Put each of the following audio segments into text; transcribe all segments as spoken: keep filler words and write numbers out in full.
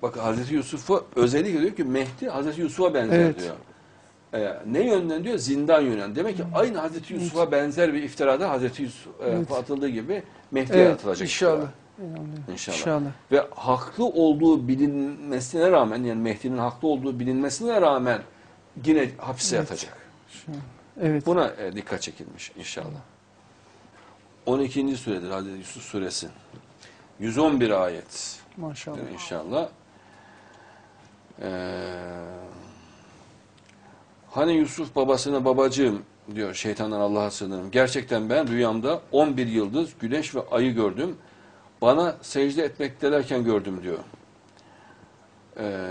bak Hazreti Yusuf'u özellikle diyor ki Mehdi Hazreti Yusuf'a benzer Evet. diyor. Ee, ne yönden diyor? Zindan yönden. Demek ki aynı Hazreti Yusuf'a evet. benzer bir iftirada Hazreti Yusuf'a evet. atıldığı gibi Mehdi'ye evet, atılacak. İnşallah. İnşallah. İnşallah. Ve haklı olduğu bilinmesine rağmen, yani Mehdi'nin haklı olduğu bilinmesine rağmen yine hapse evet. yatacak. Evet. Buna e, dikkat çekilmiş inşallah. on ikinci suredir Hazreti Yusuf suresi. yüz on bir ayet. Maşallah. İnşallah. Ee, hani Yusuf babasına babacığım diyor, şeytandan Allah'a sığınırım. Gerçekten ben rüyamda on bir yıldız, güneş ve ayı gördüm. Bana secde etmektelerken gördüm diyor. Ee,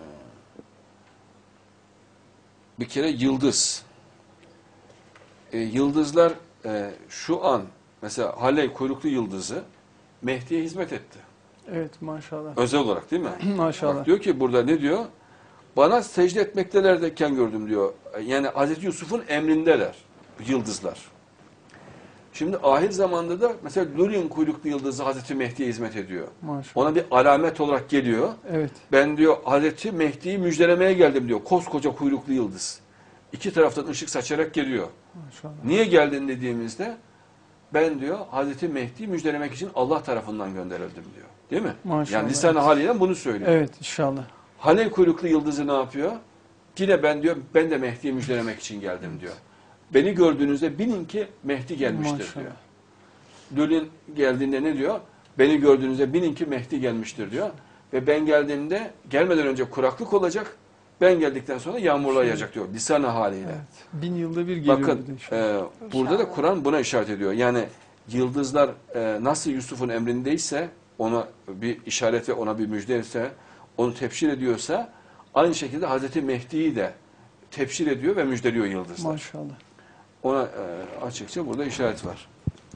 bir kere yıldız. Ee, yıldızlar e, şu an mesela Halley kuyruklu yıldızı Mehdi'ye hizmet etti. Evet maşallah. Özel olarak değil mi? Maşallah. Bak, diyor ki burada ne diyor? Bana secde etmektelerken gördüm diyor. Yani Hazreti Yusuf'un emrindeler yıldızlar. Şimdi ahir zamanda da mesela Lurin kuyruklu yıldızı Hazreti Mehdi'ye hizmet ediyor. Maşallah. Ona bir alamet olarak geliyor. Evet. Ben diyor Hazreti Mehdi'yi müjdelemeye geldim diyor. Koskoca kuyruklu yıldız. İki taraftan ışık saçarak geliyor. Maşallah. Niye geldin dediğimizde ben diyor Hazreti Mehdi'yi müjdelemek için Allah tarafından gönderildim diyor. Değil mi? Maşallah. Yani lisan-ı haliyle bunu söylüyor. Evet inşallah. Haley kuyruklu yıldızı ne yapıyor? Yine ben diyor ben de Mehdi'yi müjdelemek için geldim diyor. Beni gördüğünüzde bilin ki Mehdi gelmiştir Maşallah. diyor. Lül'ün geldiğinde ne diyor? Beni gördüğünüzde bilin ki Mehdi gelmiştir diyor. Ve ben geldiğimde gelmeden önce kuraklık olacak. Ben geldikten sonra yağmurlar yağacak diyor. Lisan-ı haliyle. Evet. Bin yılda bir geliyor. Bakın e, burada da Kur'an buna işaret ediyor. Yani yıldızlar e, nasıl Yusuf'un emrindeyse, ona bir işaret ve ona bir müjde ise, onu tebşir ediyorsa, aynı şekilde Hazreti Mehdi'yi de tebşir ediyor ve müjdeliyor yıldızlar. Maşallah. Ona e, açıkça burada işaret var.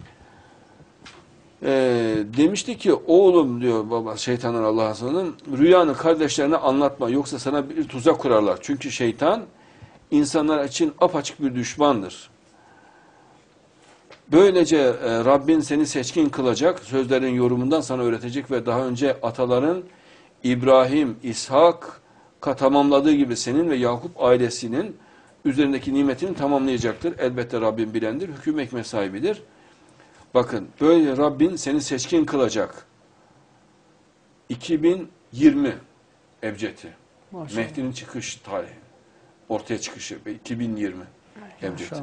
E, demişti ki oğlum diyor baba şeytanlar Allah'a sığınırım, rüyanı kardeşlerine anlatma yoksa sana bir tuzak kurarlar. Çünkü şeytan insanlar için apaçık bir düşmandır. Böylece e, Rabbin seni seçkin kılacak, sözlerin yorumundan sana öğretecek ve daha önce ataların İbrahim, İshak tamamladığı gibi senin ve Yakup ailesinin üzerindeki nimetini tamamlayacaktır. Elbette Rabbin bilendir, hüküm hikmet sahibidir. Bakın böyle Rabbin seni seçkin kılacak. iki bin yirmi Ebced'i. Mehdi'nin çıkış tarihi. Ortaya çıkışı iki bin yirmi Ebced'i.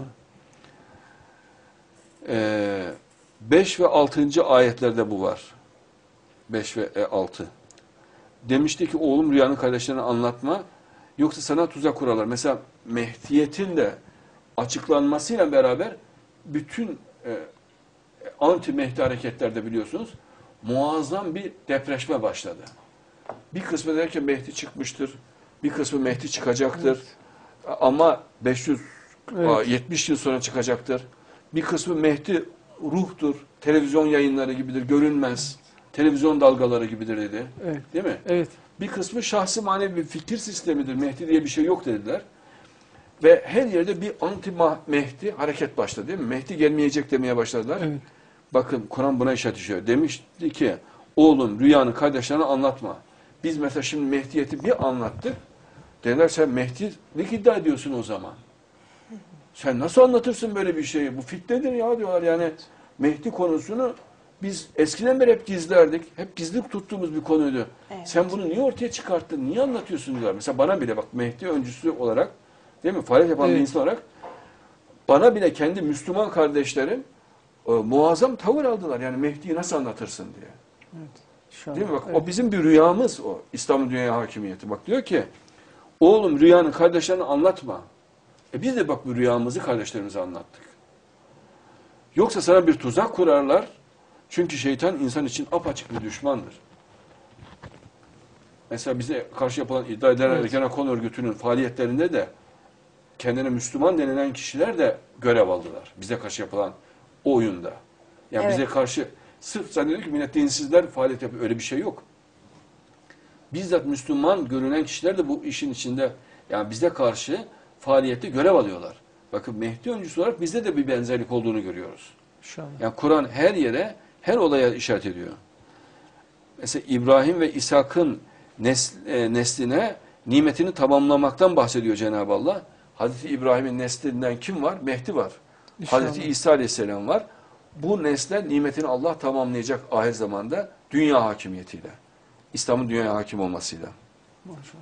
Ee, beş ve altıncı ayetlerde bu var. beş ve altı. Demişti ki oğlum rüyanı kardeşlerine anlatma. Yoksa sana tuzak kurarlar. Mesela Mehdiyet'in de açıklanmasıyla beraber bütün e, anti-Mehdi hareketlerde biliyorsunuz muazzam bir depreşme başladı. Bir kısmı derken Mehdi çıkmıştır. Bir kısmı Mehdi çıkacaktır. Evet. Ama beş yüz yetmiş evet. yıl sonra çıkacaktır. Bir kısmı Mehdi ruhtur. Televizyon yayınları gibidir. Görünmez. Evet. Televizyon dalgaları gibidir dedi. Evet. Değil mi? Evet. Bir kısmı şahsi manevi bir fikir sistemidir. Mehdi diye bir şey yok dediler. Ve her yerde bir anti-Mehdi hareket başladı değil mi? Mehdi gelmeyecek demeye başladılar. Evet. Bakın Kur'an buna işaret ediyor. Demişti ki oğlum rüyanı kardeşlerine anlatma. Biz mesela şimdi Mehdiyet'i bir anlattık. Dediler sen Mehdi'lik iddia ediyorsun o zaman. Sen nasıl anlatırsın böyle bir şeyi? Bu fitnedir ya diyorlar yani. Mehdi konusunu biz eskiden beri hep gizlerdik. Hep gizlilik tuttuğumuz bir konuydu. Evet. Sen bunu niye ortaya çıkarttın? Niye anlatıyorsun diyorlar. Mesela bana bile bak Mehdi öncüsü olarak değil mi? Faaliyet yapan evet. bir insan olarak bana bile kendi Müslüman kardeşlerim e, muazzam tavır aldılar. Yani Mehdi'yi nasıl anlatırsın diye. Evet. Değil mi? Bak evet. O bizim bir rüyamız o. İslam dünyaya hakimiyeti. Bak diyor ki oğlum rüyanı kardeşlerine anlatma. E biz de bak bu rüyamızı kardeşlerimize anlattık. Yoksa sana bir tuzak kurarlar. Çünkü şeytan insan için apaçık bir düşmandır. Mesela bize karşı yapılan iddia edilen evet. Ergenekon örgütünün faaliyetlerinde de kendine Müslüman denilen kişiler de görev aldılar. Bize karşı yapılan o oyunda. Yani evet. bize karşı sırf zannediyor ki millet dinsizler faaliyet yapıyor. Öyle bir şey yok. Bizzat Müslüman görünen kişiler de bu işin içinde yani bize karşı faaliyette görev alıyorlar. Bakın Mehdi öncüsü olarak bizde de bir benzerlik olduğunu görüyoruz. İnşallah. Yani Kur'an her yere, her olaya işaret ediyor. Mesela İbrahim ve İshak'ın Nesl, e, nesline nimetini tamamlamaktan bahsediyor Cenab-ı Allah. Hazreti İbrahim'in neslinden kim var? Mehdi var. İnşallah. Hazreti İsa Aleyhisselam var. Bu nesle nimetini Allah tamamlayacak ahir zamanda dünya hakimiyetiyle. İslam'ın dünya hakim olmasıyla. Maşallah.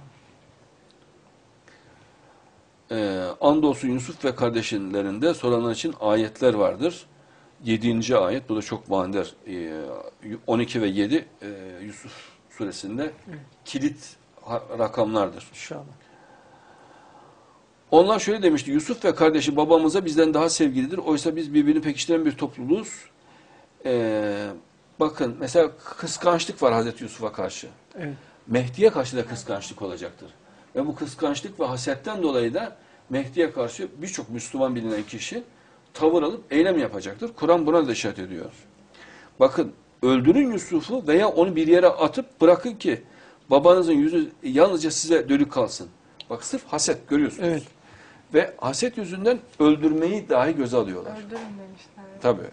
Ee, andolsun Yusuf ve kardeşlerinde soranlar için ayetler vardır. Yedinci ayet, bu da çok manidar. Ee, on iki ve yedi e, Yusuf suresinde Evet. kilit ha- rakamlardır. İnşallah. Onlar şöyle demişti: Yusuf ve kardeşi babamıza bizden daha sevgilidir. Oysa biz birbirini pekiştiren bir topluluğuz. Ee, bakın mesela kıskançlık var Hazreti Yusuf'a karşı. Evet. Mehdi'ye karşı da kıskançlık olacaktır. Ve bu kıskançlık ve hasetten dolayı da Mehdi'ye karşı birçok Müslüman bilinen kişi tavır alıp eylem yapacaktır. Kur'an buna da işaret ediyor. Bakın, öldürün Yusuf'u veya onu bir yere atıp bırakın ki babanızın yüzü yalnızca size dönük kalsın. Bak, sırf haset, görüyorsunuz. Evet. Ve haset yüzünden öldürmeyi dahi göze alıyorlar. Öldürün demişler. Evet. Tabii.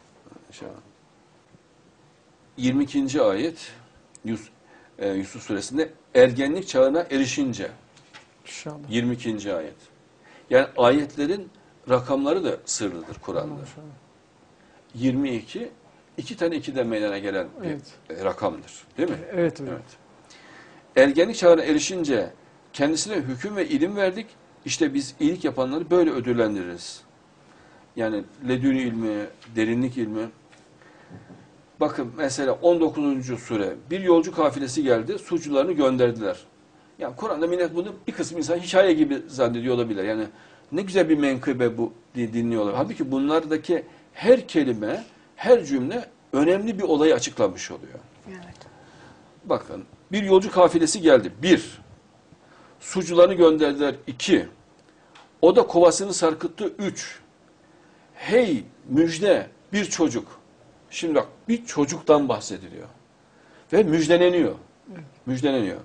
yirmi ikinci ayet Yus, e, Yusuf suresinde ergenlik çağına erişince. İnşallah. yirmi ikinci ayet. Yani ayetlerin rakamları da sırlıdır Kur'an'da. Maşallah. yirmi iki, iki tane ikiden meydana gelen bir Evet. rakamdır. Değil mi? Evet hocam. Evet. Ergenlik çağına erişince kendisine hüküm ve ilim verdik. İşte biz iyilik yapanları böyle ödüllendiririz. Yani ledün ilmi, derinlik ilmi. Bakın mesela on dokuzuncu sure. Bir yolcu kafilesi geldi, suçlularını gönderdiler. Yani Kur'an'da millet bunu bir kısım insan hikaye gibi zannediyor olabilir. Yani ne güzel bir menkıbe bu diye dinliyorlar. Halbuki bunlardaki her kelime, her cümle önemli bir olayı açıklamış oluyor. Evet. Bakın, bir yolcu kafilesi geldi. Bir, sucularını gönderdiler. İki, o da kovasını sarkıttı. Üç, hey müjde bir çocuk. Şimdi bak, bir çocuktan bahsediliyor. Ve müjdeleniyor. Müjdeleniyor.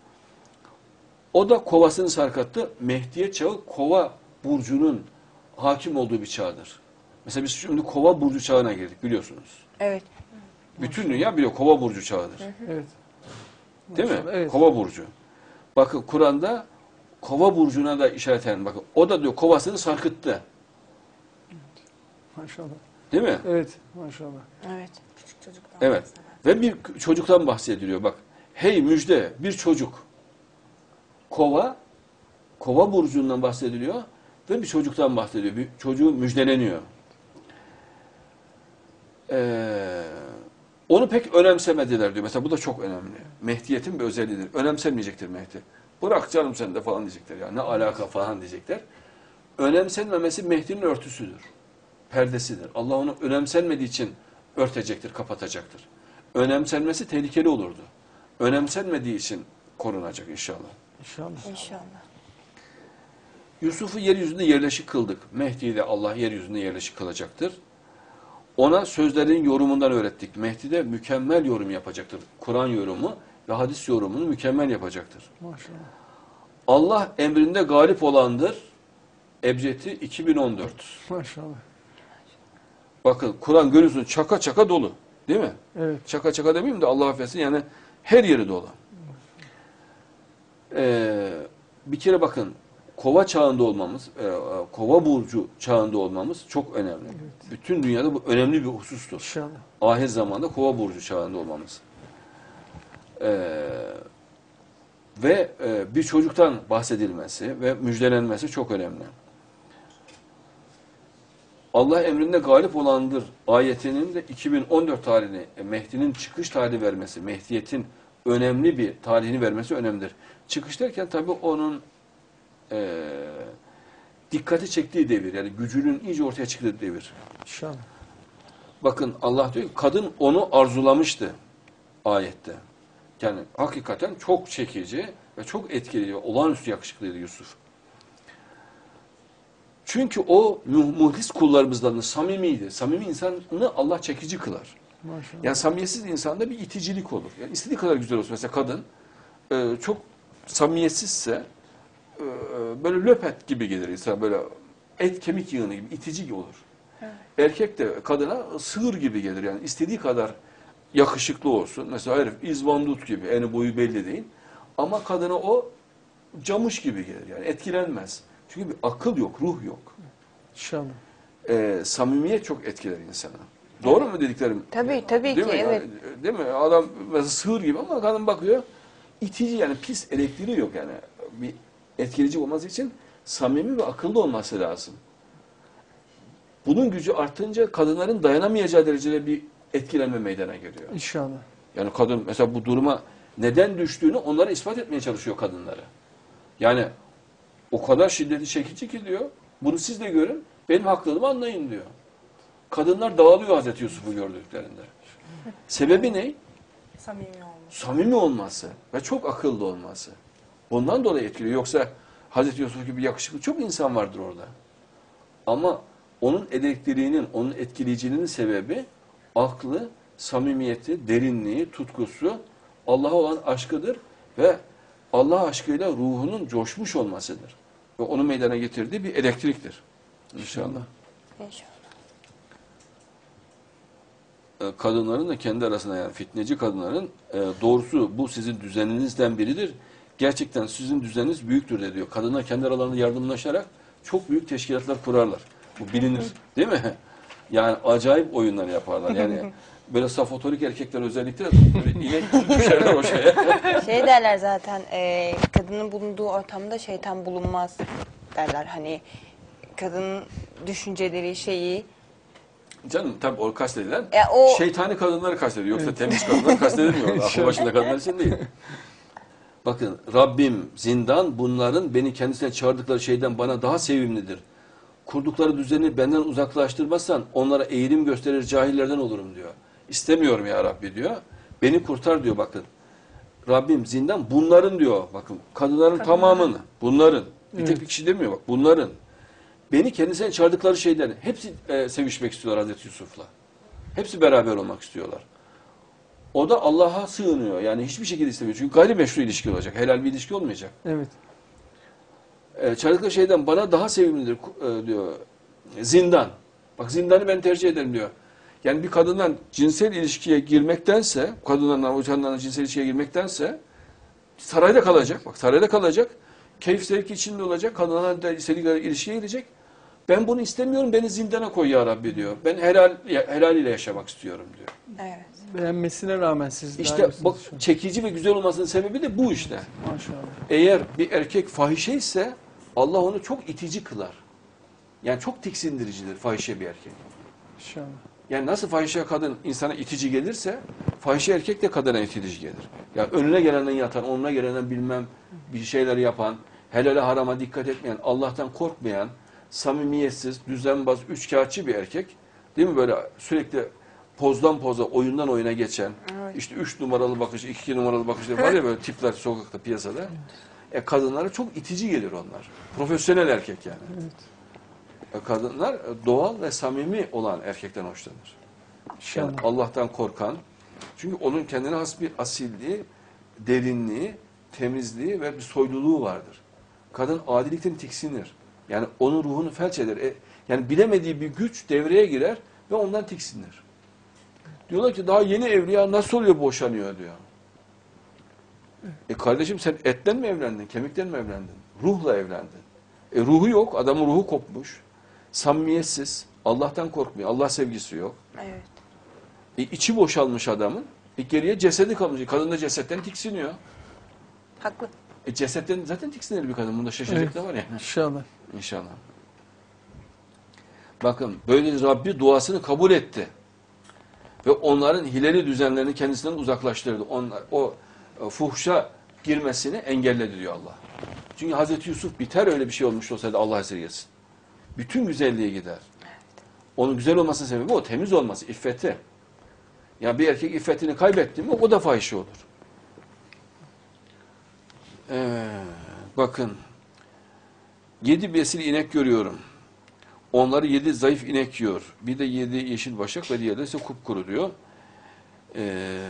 O da kovasını sarkattı. Mehdiyet çağı kova burcunun hakim olduğu bir çağdır. Mesela biz şimdi kova burcu çağına girdik, biliyorsunuz. Evet. Bütün dünya biliyor, kova burcu çağıdır. Evet. Değil mi? Maşallah, evet. Kova burcu. Bakın Kur'an'da kova burcuna da işareten, bakın o da diyor kovasını sarkıttı. Maşallah. Değil mi? Evet. Maşallah. Evet. Küçük çocuktan. Evet. Ve bir çocuktan bahsediliyor. Bak, hey müjde bir çocuk. Kova, kova burcundan bahsediliyor ve bir çocuktan bahsediliyor. Bir çocuğu müjdeleniyor. Ee, onu pek önemsemediler diyor. Mesela bu da çok önemli. Mehdiyetin bir özelliğidir. Önemsenmeyecektir Mehdi. Bırak canım sen de falan diyecekler. Ya ne alaka falan diyecekler. Önemsenmemesi Mehdi'nin örtüsüdür. Perdesidir. Allah onu önemsenmediği için örtecektir, kapatacaktır. Önemsenmesi tehlikeli olurdu. Önemsenmediği için korunacak inşallah. İnşallah. İnşallah. Yusuf'u yeryüzünde yerleşik kıldık. Mehdi'yi de Allah yeryüzünde yerleşik kılacaktır. Ona sözlerin yorumundan öğrettik. Mehdi de mükemmel yorum yapacaktır. Kur'an yorumu ve hadis yorumunu mükemmel yapacaktır. Maşallah. Allah emrinde galip olandır. Ebced'i iki bin on dört. Maşallah. Bakın Kur'an görüyorsun çaka çaka dolu. Değil mi? Evet. Çaka çaka demeyeyim de Allah affetsin, yani her yeri dolu. Ee, bir kere bakın, kova çağında olmamız, e, kova burcu çağında olmamız çok önemli. Evet. Bütün dünyada bu önemli bir husustur. İnşallah. Ahir zamanda kova burcu çağında olmamız. Ee, ve e, bir çocuktan bahsedilmesi ve müjdelenmesi çok önemli. Allah emrinde galip olandır ayetinin de iki bin on dört tarihini, Mehdi'nin çıkış tarihi vermesi, Mehdiyet'in önemli bir tarihini vermesi önemlidir. Çıkış derken tabii onun e, dikkati çektiği devir, yani gücünün iyice ortaya çıktığı devir. İnşallah. Bakın Allah diyor ki kadın onu arzulamıştı ayette. Yani hakikaten çok çekici ve çok etkili, olağanüstü yakışıklıydı Yusuf. Çünkü o muhlis kullarımızdan da samimiydi. Samimi insanı Allah çekici kılar. Maşallah. Yani samimiyetsiz insanda bir iticilik olur. Yani istediği kadar güzel olsun. Mesela kadın e, çok samimiyetsizse e, böyle löpet gibi gelir insan, böyle et kemik yığını gibi itici olur. Evet. Erkek de kadına sığır gibi gelir. Yani istediği kadar yakışıklı olsun. Mesela herif İzbandut gibi, eni boyu belli değil. Ama kadına o camış gibi gelir. Yani etkilenmez. Çünkü bir akıl yok, ruh yok. İnşallah. Ee, samimiyet çok etkiler insana. Doğru mu dediklerim? Tabii tabii Değil ki mi? evet. Yani, değil mi? Adam mesela sığır gibi ama kadın bakıyor itici, yani pis, elektriği yok yani. Bir etkileyici olması için samimi ve akıllı olması lazım. Bunun gücü artınca kadınların dayanamayacağı derecede bir etkilenme meydana geliyor. İnşallah. Yani kadın mesela bu duruma neden düştüğünü onlara ispat etmeye çalışıyor kadınlara. Yani o kadar şiddetli çekici ki diyor, bunu siz de görün, benim haklılığımı anlayın diyor. Kadınlar dağılıyor Hazreti Yusuf'u gördüklerinde. Sebebi ne? Samimi olması. Samimi olması ve çok akıllı olması. Bundan dolayı etkiliyor. Yoksa Hazreti Yusuf gibi yakışıklı çok insan vardır orada. Ama onun elektriğinin, onun etkileyiciliğinin sebebi aklı, samimiyeti, derinliği, tutkusu, Allah'a olan aşkıdır ve Allah aşkıyla ruhunun coşmuş olmasıdır. Ve onu meydana getirdiği bir elektriktir. İnşallah. İnşallah. Kadınların da kendi arasında, yani fitneci kadınların e, doğrusu bu sizin düzeninizden biridir. Gerçekten sizin düzeniniz büyüktür de diyor. Kadınlar kendi aralarında yardımlaşarak çok büyük teşkilatlar kurarlar. Bu bilinir. Değil mi? Yani acayip oyunlar yaparlar. Yani böyle safotorik erkekler özellikle böyle inek gibi düşerler o şeye. Şey derler zaten e, kadının bulunduğu ortamda şeytan bulunmaz derler. Hani kadının düşünceleri şeyi. Canım tabii o kastedilen E, o- şeytani kadınları kastediyor. Yoksa temiz kadınlar kastedilmiyor. Aklı başında kadınlar için değil. Bakın Rabbim zindan bunların beni kendisine çağırdıkları şeyden bana daha sevimlidir. Kurdukları düzeni benden uzaklaştırmazsan onlara eğilim gösterir cahillerden olurum diyor. İstemiyorum ya Rabbi diyor. Beni kurtar diyor bakın. Rabbim zindan bunların diyor. Bakın kadınların Kadınların. tamamını. Bunların. Bir tek Evet. bir kişi demiyor bak. Bunların. Beni kendisine çağırdıkları şeyden hepsi e, sevişmek istiyorlar Hazreti Yusuf'la. Hepsi beraber olmak istiyorlar. O da Allah'a sığınıyor. Yani hiçbir şekilde istemiyor. Çünkü gayrimeşru ilişki olacak. Helal bir ilişki olmayacak. Evet. E, çağırdıkları şeyden bana daha sevimlidir e, diyor. Zindan. Bak zindanı ben tercih ederim diyor. Yani bir kadından cinsel ilişkiye girmektense, kadınlarla, hocanlarla cinsel ilişkiye girmektense sarayda kalacak. Bak sarayda kalacak. Keyif zevki içinde olacak. Kadınlarla da istedikleri ilişkiye girecek. Ben bunu istemiyorum. Beni zindana koy ya Rabbi diyor. Ben helal helal ile yaşamak istiyorum diyor. Evet. Beğenmesine rağmen siz daha İşte iyisiniz bak şu an. çekici ve güzel olmasının sebebi de bu işte. Maşallah. Eğer bir erkek fahişe ise Allah onu çok itici kılar. Yani çok tiksindiricidir fahişe bir erkek. İnşallah. Yani nasıl fahişe kadın insana itici gelirse fahişe erkek de kadına itici gelir. Yani önüne gelenden yatan, onuna gelenden bilmem bir şeyler yapan, helale harama dikkat etmeyen, Allah'tan korkmayan, samimiyetsiz, düzenbaz, üçkağıtçı bir erkek. Değil mi böyle sürekli pozdan poza, oyundan oyuna geçen, Evet. işte üç numaralı bakış, iki numaralı bakış var ya böyle tipler sokakta, piyasada. E kadınlara çok itici gelir onlar. Profesyonel erkek yani. E kadınlar doğal ve samimi olan erkekten hoşlanır. Yani İnşallah. Allah'tan korkan, çünkü onun kendine has bir asilliği, derinliği, temizliği ve bir soyluluğu vardır. Kadın adilikten tiksinir. Yani onun ruhunu felç eder. E, yani bilemediği bir güç devreye girer ve ondan tiksinir. Diyorlar ki daha yeni evli ya nasıl oluyor boşanıyor diyor. E kardeşim sen etten mi evlendin, kemikten mi evlendin? Ruhla evlendin. E ruhu yok, adamın ruhu kopmuş. Samimiyetsiz, Allah'tan korkmuyor, Allah sevgisi yok. Evet. E içi boşalmış adamın. E geriye cesedi kalmış. Kadın da cesetten tiksiniyor. Haklı. E cesetten zaten tiksinir bir kadın. Bunda şaşacak Evet. da var ya. İnşallah. İnşallah. Bakın böyle Rabbi duasını kabul etti. Ve onların hileli düzenlerini kendisinden uzaklaştırdı. Onlar, o e, fuhşa girmesini engelledi diyor Allah. Çünkü Hazreti Yusuf biter öyle bir şey olmuş olsaydı Allah esirgesin. Bütün güzelliği gider. Onun güzel olmasının sebebi o temiz olması, iffeti. Ya bir erkek iffetini kaybetti mi o da fahişe olur. Ee, bakın yedi besil inek görüyorum. Onları yedi zayıf inek yiyor. Bir de yedi yeşil başak ve diğeri de ise kupkuru diyor. Ee,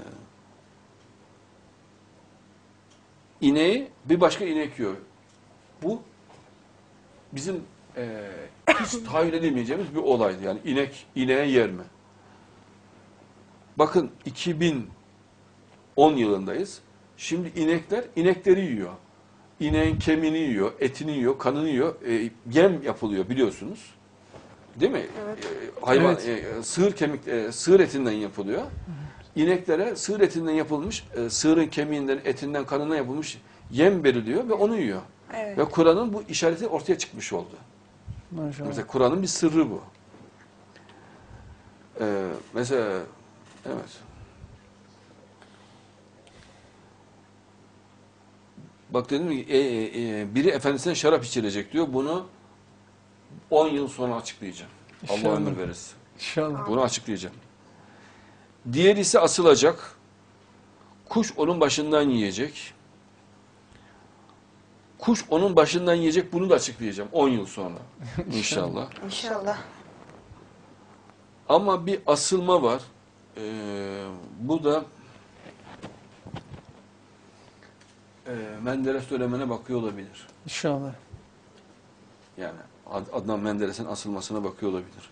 ineği bir başka inek yiyor. Bu bizim e, hiç tahayyül edemeyeceğimiz bir olaydı. Yani inek ineğe yer mi? Bakın iki bin on yılındayız. Şimdi inekler inekleri yiyor. İneğin kemiğini yiyor, etini yiyor, kanını yiyor. E, yem yapılıyor biliyorsunuz. Değil mi? Evet. E, hayvan Evet. e, sığır kemik e, sığır etinden yapılıyor. İneklere sığır etinden yapılmış, e, sığırın kemiğinden, etinden, kanından yapılmış yem veriliyor ve onu yiyor. Evet. Ve Kur'an'ın bu işareti ortaya çıkmış oldu. Maşallah. Mesela Kur'an'ın bir sırrı bu. Ee, mesela evet. Bak dedim ki e, e, e, biri efendisine şarap içirecek diyor. Bunu on yıl sonra açıklayacağım. Allah İnşallah. ömür verirse. İnşallah. Bunu açıklayacağım. Diğeri ise asılacak. Kuş onun başından yiyecek. Kuş onun başından yiyecek. Bunu da açıklayacağım on yıl sonra. İnşallah. İnşallah. Ama bir asılma var. Ee, bu da e, Menderes dönemine bakıyor olabilir. İnşallah. Yani Ad- Adnan Menderes'in asılmasına bakıyor olabilir.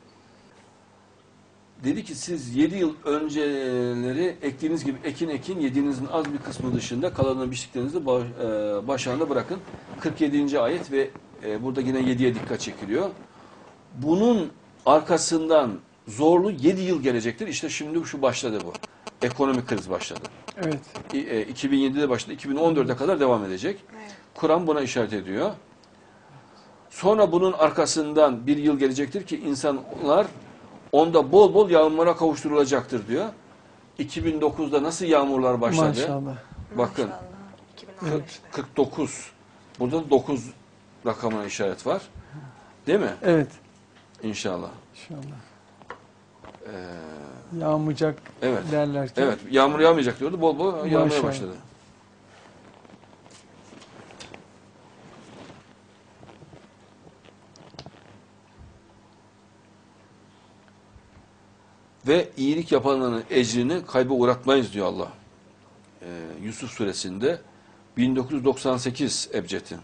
Dedi ki siz yedi yıl önceleri ektiğiniz gibi ekin ekin yediğinizin az bir kısmı dışında kalanını biçtiklerinizi baş, e, başlarında bırakın. kırk yedinci ayet ve e, burada yine yediye dikkat çekiliyor. Bunun arkasından zorlu yedi yıl gelecektir. İşte şimdi şu başladı bu. Ekonomik kriz başladı. Evet. İ- e, iki bin yedide başladı. iki bin on dörde kadar devam edecek. Evet. Kur'an buna işaret ediyor. Sonra bunun arkasından bir yıl gelecektir ki insanlar onda bol bol yağmura kavuşturulacaktır diyor. iki bin dokuzda nasıl yağmurlar başladı? Maşallah. Bakın Maşallah. iki bin on beşte. kırk dokuz. Burada da dokuz rakamına işaret var. Değil mi? Evet. İnşallah. İnşallah. Ee, Yağmayacak evet. derlerken. Evet. Yağmur yağmayacak diyordu. Bol bol yağmaya Maşallah. başladı. Ve iyilik yapanların ecrini kayba uğratmayız diyor Allah. Ee, Yusuf suresinde bin dokuz yüz doksan sekiz Ebced'i.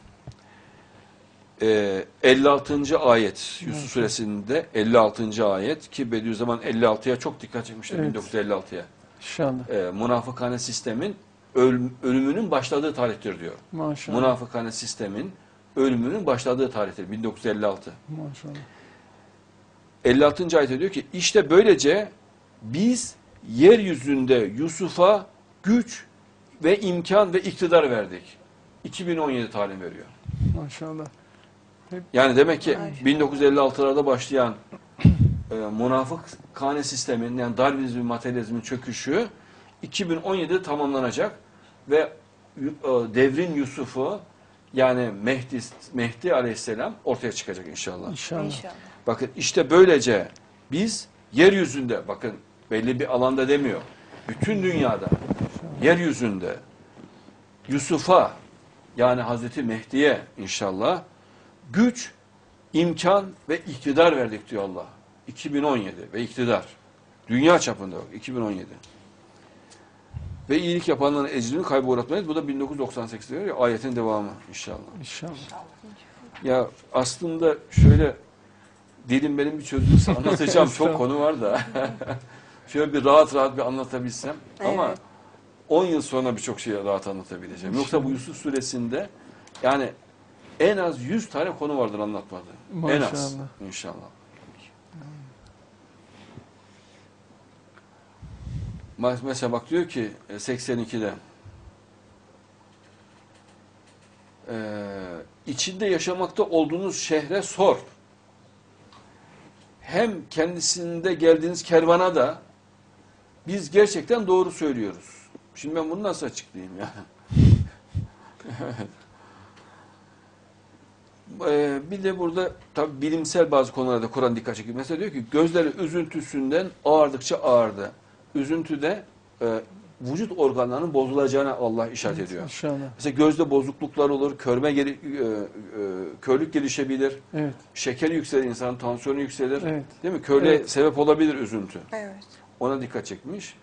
Ee, elli altıncı ayet Yusuf suresinde elli altıncı ayet ki Bediüzzaman elli altıya çok dikkat çekmiştir Evet. bin dokuz yüz elli altıya. İnşallah. Ee, münafıkane sistemin öl- ölümünün başladığı tarihtir diyor. Maşallah. Münafıkane sistemin ölümünün başladığı tarihtir bin dokuz yüz elli altı. Maşallah. elli altıncı ayette diyor ki işte böylece biz yeryüzünde Yusuf'a güç ve imkan ve iktidar verdik. iki bin on yedi tarih veriyor. Maşallah. Yani demek ki Maşallah. bin dokuz yüz elli altılarda başlayan e, münafık kane sistemin yani Darwinizmin, materyalizmin çöküşü iki bin on yedide tamamlanacak ve e, devrin Yusuf'u yani Mehdi, Mehdi Aleyhisselam ortaya çıkacak inşallah. İnşallah. İnşallah. Bakın işte böylece biz yeryüzünde bakın belli bir alanda demiyor. Bütün dünyada yeryüzünde Yusuf'a yani Hazreti Mehdi'ye inşallah güç, imkan ve iktidar verdik diyor Allah. iki bin on yedi ve iktidar. Dünya çapında yok. iki bin on yedi. Ve iyilik yapanların ecrini kayba uğratmayız. Bu da bin dokuz yüz doksan sekiz diyor ya ayetin devamı inşallah. İnşallah. Ya aslında şöyle dilim benim bir çözülürse anlatacağım çok Estağfurullah. konu var da. Şöyle bir rahat rahat bir anlatabilsem ama Evet. on yıl sonra birçok şeyi rahat anlatabileceğim. Yoksa bu Yusuf suresinde yani en az yüz tane konu vardır anlatmadı. En az Maşallah. inşallah. Ma- Mesela bak diyor ki e, seksen ikide e, içinde yaşamakta olduğunuz şehre sor. Hem kendisinde geldiğiniz kervana da biz gerçekten doğru söylüyoruz. Şimdi ben bunu nasıl açıklayayım ya? Evet. Ee, bir de burada tabi bilimsel bazı konularda Kur'an dikkat çekiyor. Mesela diyor ki gözleri üzüntüsünden ağardıkça ağardı. Üzüntüde e, vücut organlarının bozulacağına Allah işaret ediyor. İnşallah. Mesela gözde bozukluklar olur, körme geri, e, e, körlük gelişebilir, Evet. şeker yükselir, insanın tansiyonu yükselir. Evet. Değil mi? Körlüğe Evet. sebep olabilir üzüntü. Evet. Ona dikkat çekmiş.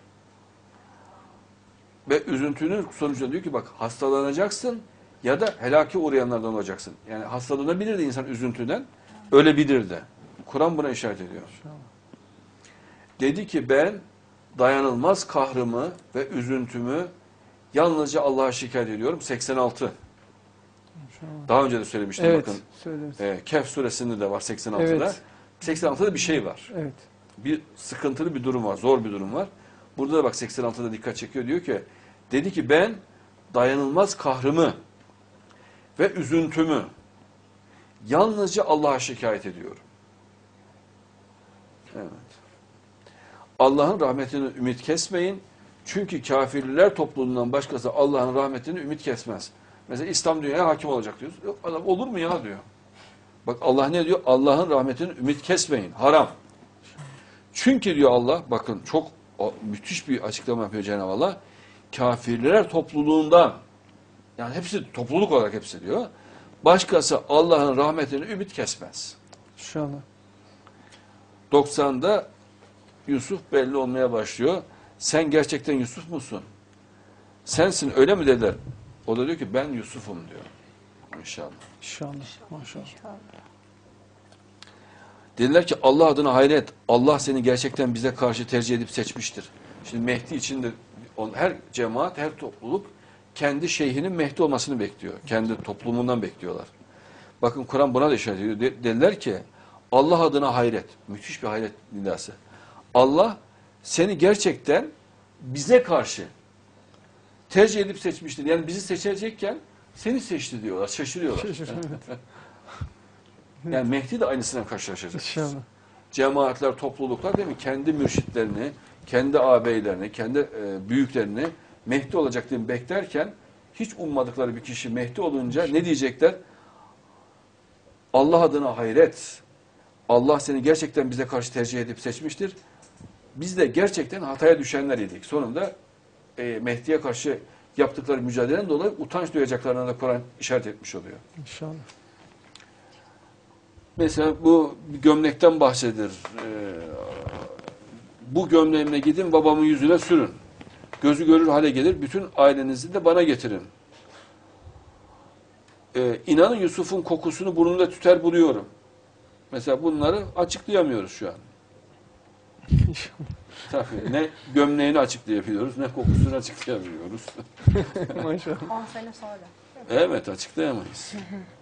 Ve üzüntünün sonucunda diyor ki bak hastalanacaksın ya da helake uğrayanlardan olacaksın. Yani hastalanabilir de insan üzüntüden, ölebilir de. Kur'an buna işaret ediyor. İnşallah. Dedi ki ben dayanılmaz kahrımı ve üzüntümü Yalnızca Allah'a şikayet ediyorum. seksen altı. İnşallah. Daha önce de söylemiştim Evet. bakın. Söylediniz. E, Kehf suresinde de var seksen altıda. Evet. seksen altıda bir şey var. Evet. Bir sıkıntılı bir durum var. Zor bir durum var. Burada da bak seksen altıda dikkat çekiyor. Diyor ki dedi ki ben dayanılmaz kahrımı ve üzüntümü yalnızca Allah'a şikayet ediyorum. Evet. Allah'ın rahmetini ümit kesmeyin. Çünkü kafirler topluluğundan başkası Allah'ın rahmetini ümit kesmez. Mesela İslam dünyaya hakim olacak diyoruz. Yok adam olur mu ya diyor. Bak Allah ne diyor? Allah'ın rahmetini ümit kesmeyin. Haram. Çünkü diyor Allah, bakın çok müthiş bir açıklama yapıyor Cenab-ı Allah. Kafirler topluluğundan, yani hepsi topluluk olarak hepsi diyor. Başkası Allah'ın rahmetini ümit kesmez. İnşallah. doksanda Yusuf belli olmaya başlıyor. Sen gerçekten Yusuf musun? Sensin öyle mi dediler. O da diyor ki ben Yusuf'um diyor. İnşallah. İnşallah. Maşallah. Dediler ki Allah adına hayret. Allah seni gerçekten bize karşı tercih edip seçmiştir. Şimdi Mehdi için de her cemaat, her topluluk kendi şeyhinin Mehdi olmasını bekliyor. Kendi toplumundan bekliyorlar. Bakın Kur'an buna da işaret ediyor. Dediler ki Allah adına hayret. Müthiş bir hayret nidası. Allah seni gerçekten bize karşı tercih edip seçmiştir. Yani bizi seçecekken seni seçti diyorlar. Şaşırıyorlar. Yani Mehdi de aynısından karşılaşacak. İnşallah. Cemaatler, topluluklar değil mi? Kendi mürşitlerini, kendi ağabeylerini, kendi e, büyüklerini Mehdi olacak diye beklerken hiç ummadıkları bir kişi Mehdi olunca ne diyecekler? Allah adına hayret. Allah seni gerçekten bize karşı tercih edip seçmiştir. Biz de gerçekten hataya düşenler idik. Sonunda e, Mehdi'ye karşı yaptıkları mücadeleden dolayı utanç duyacaklarına da Kur'an işaret etmiş oluyor. İnşallah. Mesela bu bir gömlekten bahsedilir. Ee, bu gömleğimle gidin babamın yüzüne sürün. Gözü görür hale gelir. Bütün ailenizi de bana getirin. Ee, inanın Yusuf'un kokusunu burnumda tüter buluyorum. Mesela bunları açıklayamıyoruz şu an. İnşallah. Tabii ne gömleğini açıklayabiliyoruz ne kokusunu açıklayamıyoruz. Maşallah. on sene sonra. Evet açıklayamayız.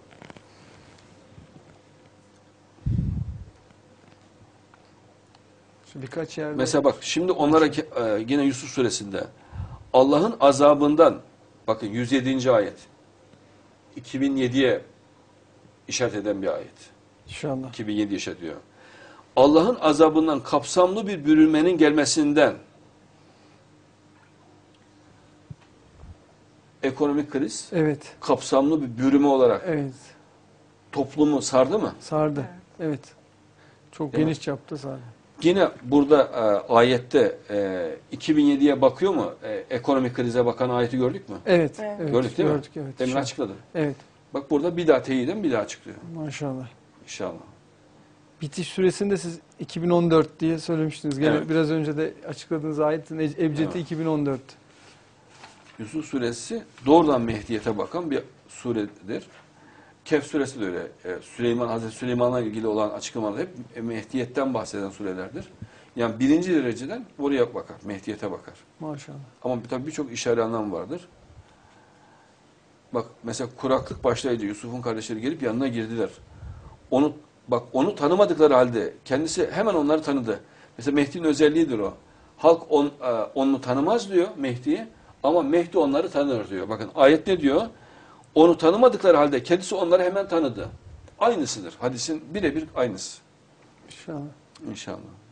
Şu birkaç yerde. Mesela bak şimdi onlara e, yine Yusuf suresinde Allah'ın azabından bakın yüz yedinci ayet iki bin yediye işaret eden bir ayet. İnşallah. iki bin yedi işaret ediyor. Allah'ın azabından kapsamlı bir bürünmenin gelmesinden ekonomik kriz Evet. kapsamlı bir bürüme olarak Evet. toplumu sardı mı? Sardı. Evet. Çok Değil mi? geniş çapta sardı. Yine burada e, ayette e, iki bin yediye bakıyor mu? E, ekonomik krize bakan ayeti gördük mü? Evet. Evet. evet. Gördük değil mi? Gördük, evet. Demin İnşallah. açıkladı. Evet. Bak burada bir daha teyiden bir daha açıklıyor. Maşallah. İnşallah. Bitiş süresinde siz iki bin on dört diye söylemiştiniz. Gene Evet. biraz önce de açıkladığınız ayetin ebcedi Evet. iki bin on dört. Yusuf suresi doğrudan Mehdiyet'e bakan bir suredir. Kehf suresi de öyle. E, Süleyman, Hazreti Süleyman'la ilgili olan açıklamalar hep Mehdiyet'ten bahseden surelerdir. Yani birinci dereceden oraya bakar, Mehdiyet'e bakar. Maşallah. Ama tabii birçok işare anlam vardır. Bak mesela kuraklık başlayınca Yusuf'un kardeşleri gelip yanına girdiler. Onu bak onu tanımadıkları halde kendisi hemen onları tanıdı. Mesela Mehdi'nin özelliğidir o. Halk on, e, onu tanımaz diyor Mehdi'yi ama Mehdi onları tanır diyor. Bakın ayet ne diyor? Onu tanımadıkları halde kendisi onları hemen tanıdı. Aynısıdır. Hadisin birebir aynısı. İnşallah. İnşallah.